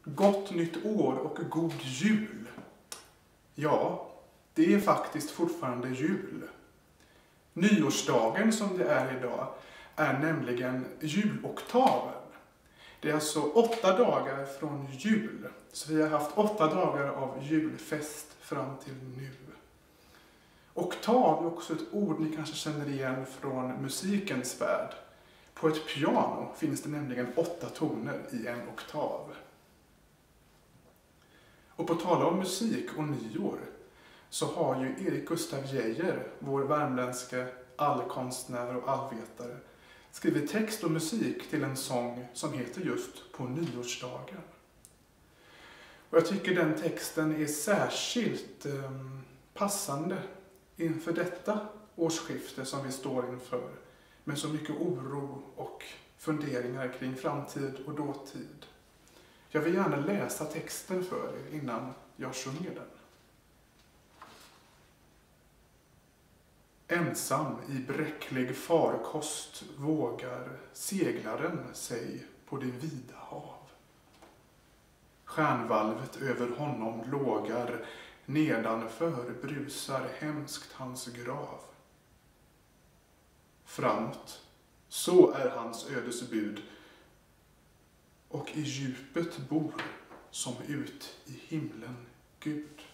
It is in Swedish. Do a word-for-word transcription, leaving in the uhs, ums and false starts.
Gott nytt år och god jul. Ja, det är faktiskt fortfarande jul. Nyårsdagen som det är idag är nämligen juloktaven. Det är alltså åtta dagar från jul. Så vi har haft åtta dagar av julfest fram till nu. Oktav är också ett ord ni kanske känner igen från musikens värld. På ett piano finns det nämligen åtta toner i en oktav. Och på tala om musik och nyår så har ju Erik Gustaf Geijer, vår värmländska allkonstnär och allvetare, skrivit text och musik till en sång som heter just På nyårsdagen. Och jag tycker den texten är särskilt eh, passande inför detta årsskifte som vi står inför, med så mycket oro och funderingar kring framtid och dåtid. Jag vill gärna läsa texten för er innan jag sjunger den. Ensam i bräcklig farkost vågar seglaren sig på det vida hav. Stjärnvalvet över honom lågar, nedanför brusar hemskt hans grav. Framåt, så är hans ödesbud, och i djupet bor som ut i himlen Gud.